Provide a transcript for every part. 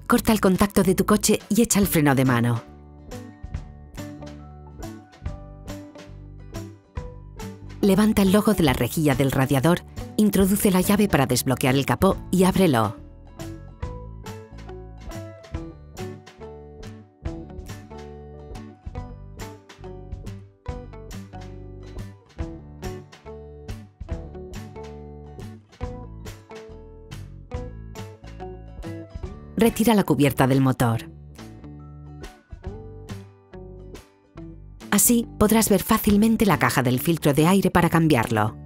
corta el contacto de tu coche y echa el freno de mano. Levanta el logo de la rejilla del radiador, introduce la llave para desbloquear el capó y ábrelo. Retira la cubierta del motor. Así podrás ver fácilmente la caja del filtro de aire para cambiarlo.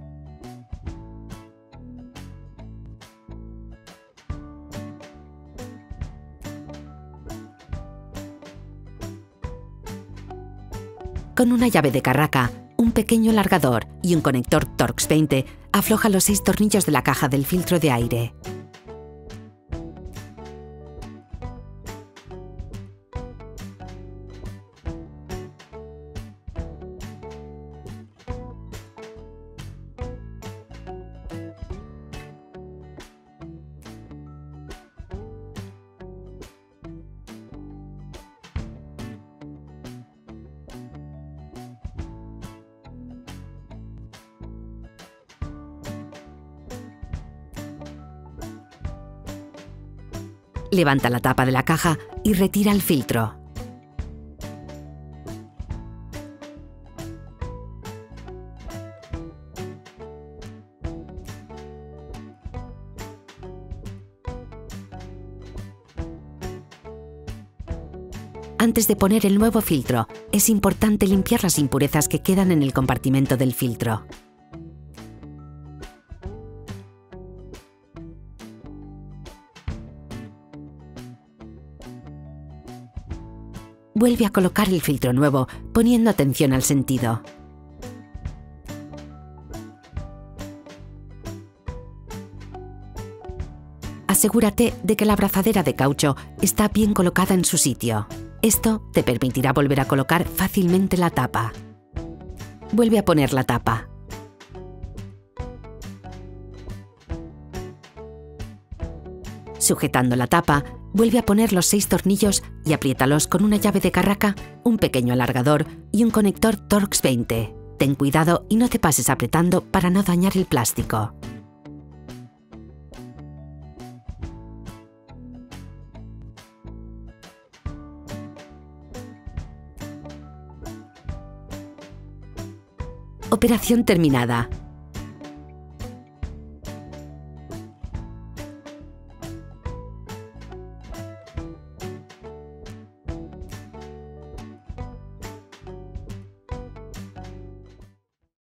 Con una llave de carraca, un pequeño largador y un conector Torx 20, afloja los 6 tornillos de la caja del filtro de aire. Levanta la tapa de la caja y retira el filtro. Antes de poner el nuevo filtro, es importante limpiar las impurezas que quedan en el compartimento del filtro. Vuelve a colocar el filtro nuevo, poniendo atención al sentido. Asegúrate de que la abrazadera de caucho está bien colocada en su sitio. Esto te permitirá volver a colocar fácilmente la tapa. Vuelve a poner la tapa. Sujetando la tapa, vuelve a poner los 6 tornillos y apriétalos con una llave de carraca, un pequeño alargador y un conector Torx 20. Ten cuidado y no te pases apretando para no dañar el plástico. Operación terminada.